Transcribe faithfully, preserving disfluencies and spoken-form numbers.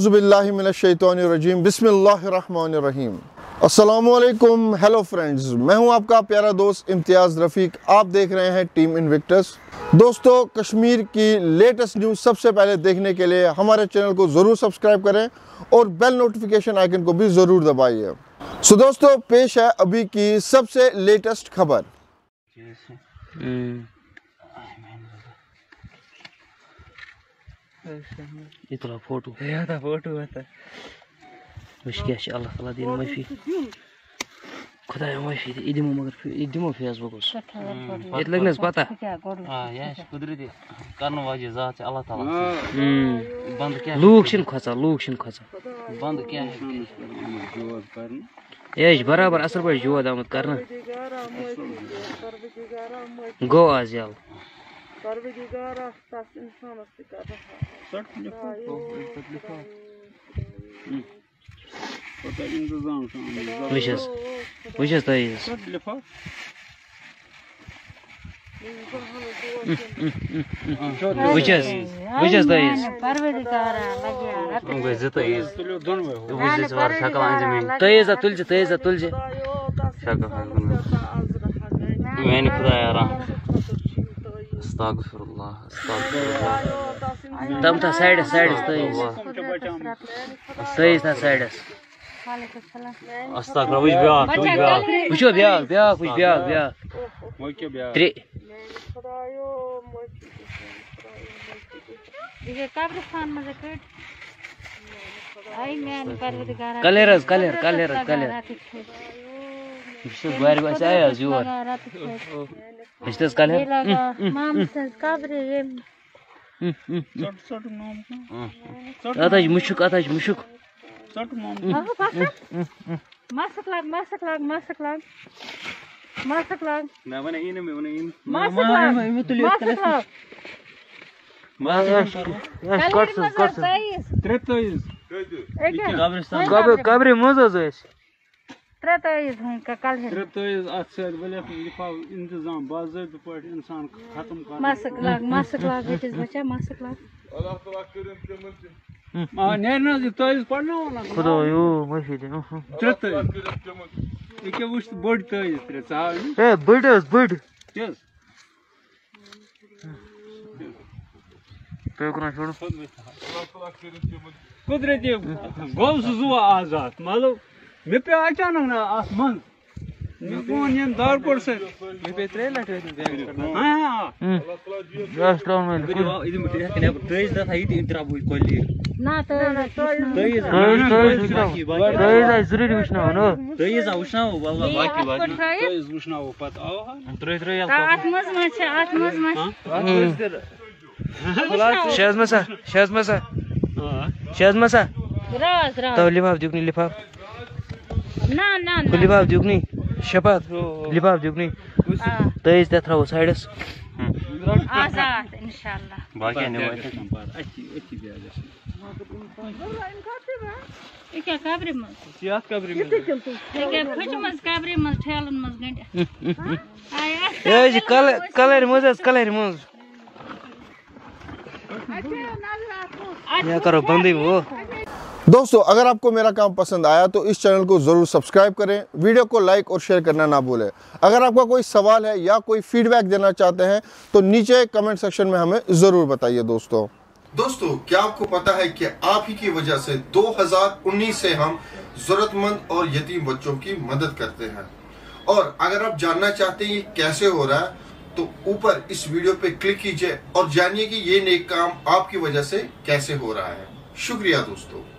औज़ुबिल्लाहि मिनश्शैतानिर्रजीम बिस्मिल्लाहिर्रहमानिर्रहीम। अस्सलामुअलैकुम, hello friends, मैं हूं आपका प्यारा दोस्त इम्तियाज़ रफ़ीक। आप देख रहे हैं टीम इन्विक्टस। दोस्तों, कश्मीर की लेटेस्ट न्यूज़ सबसे पहले देखने के लिए हमारे चैनल को ज़रूर सब्सक्राइब करें और बेल नोटिफिकेशन आइकन को भी ज़रूर दबाइए। सो दोस्तों, पेश है अभी की सबसे लेटेस्ट खबर। इतना फोटो था फोटो था क्या अल्लाह ताला दिन माफी खुदा माफी इदमो मगर इदमो फेसबुक ये लगने पता हां या कुदरती करने वाली जात है अल्लाह ताला बंद क्या लोग छिन खचा लोग छिन खचा बंद क्या है जोद करन ये बराबर असर पर जोद आमद करना गो आज यार परवरदिगारा तास इंसान से कर रहा सट लिखो तो लिखो पता इंतजाम शाम विशेष विशेष तो ये सट लिखो विशेष विशेष तो ये परवरदिगारा लगे रात में जता ये विशेष वार शकल अंजमी तो ये तुल जे तो ये तुल जे शकल मैंने खुदा यार Astaghfirullah, astaghfirullah. Tam ta side side stays. Stays na side. Astaghfirullah, which biak, which biak, which biak, biak, which biak, biak. Which biak. Three. ये काब्रिस्तान में जकेट आई मैंने परवरदिगारा कलरस कलर कलर कलर विशेष बार बस आया जुआ Istas kal hai? Mom says kabre ye. Sort sort mom. Ataj mushuk ataj mushuk. Sort mom. Ah pasa. Masak lag masak lag masak lag. Masak lag. Na wana in me wana in. Masak lag. Masak lag. Masak. Ya kort kort. Tretois. Kabristan. Kabre kabre moza zois. Tretois का कल है ट्रेतोइज अच्छा बोले लिफाफ इंतजाम बाज़ाब्त पर इंसान खत्म कर मासक लाग मासक लाग इट इज बच्चा मासक लाग अल्लाह ताला करें तमन हां नेना तोइज पढ़ना होना खुदा यो माफी दे ट्रेतोइज ये के उस बड़ तोइज ट्रेसा ए बड़ बड़ यस पे कोना छोड़ अल्लाह ताला करें तमन कुदरती गोल जुआ आजाद मालूम मैं पे अचानक ना आसमान मैं कौन ये दार पर से मैं पे ट्रेन लटे हां हां अल्लाह ताला जी लास्ट राउंड में इधर मुझे कने तेज था इधर इंतरा बोल कोली ना तो तेज तेज तेज जरूरी उष्णा हो नो तेज उष्णा हो वाला बाकी बाकी तेज उष्णा हो पत आओ त्रे त्रे आत्मज में छे आत्मज में शाज मसा शाज मसा शाज मसा राज राज तो लिफाफ दुगनी लिफाफ ना ना ना लिफाफ दुगनी शपथ लिफाफ दुगनी तेज ते थ्रो साइडस आजाद इंशाल्लाह बाकी ने अच्छी अच्छी भी आ ये क्या काबरे में सियात काबरे में ये क्या फच मस काबरे में ठेलन मस गंटे आया ये कलर कलर मस कलर मस या करो बंदी वो। दोस्तों, अगर आपको मेरा काम पसंद आया तो इस चैनल को ज़रूर सब्सक्राइब करें, वीडियो को लाइक और शेयर करना ना भूलें। अगर आपका कोई सवाल है या कोई फीडबैक देना चाहते हैं तो नीचे कमेंट सेक्शन में हमें ज़रूर बताइए। दोस्तों दोस्तों क्या आपको पता है कि आप ही की वजह से दो हज़ार उन्नीस से हम ज़रूरतमंद और यतीम बच्चों की मदद करते हैं, और अगर आप जानना चाहते हैं ये कैसे हो रहा है तो ऊपर इस वीडियो पे क्लिक कीजिए और जानिए कि ये नेक काम आपकी वजह से कैसे हो रहा है। शुक्रिया दोस्तों।